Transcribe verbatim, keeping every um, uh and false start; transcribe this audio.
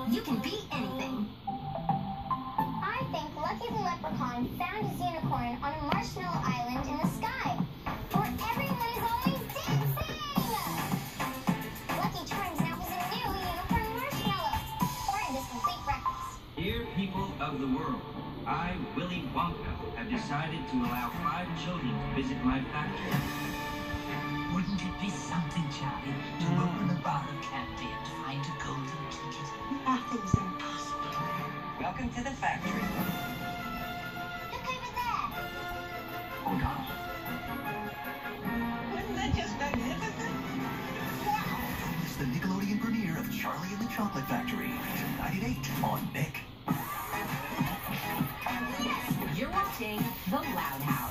You can be anything. I think Lucky the Leprechaun found his unicorn on a marshmallow island in the sky, where everyone is always dancing! Lucky turns out he's a new unicorn marshmallow, according to Complete Breakfast. Dear people of the world, I, Willy Wonka, have decided to allow five children to visit my factory. Wouldn't it be something, Charlie, to open a bar of candy and find a golden ticket? Nothing's impossible. Welcome to the factory. Look over there! Hold on. Wasn't that just magnificent? Wow! It's the Nickelodeon premiere of Charlie and the Chocolate Factory, tonight at eight on Nick. You're watching The Loud House.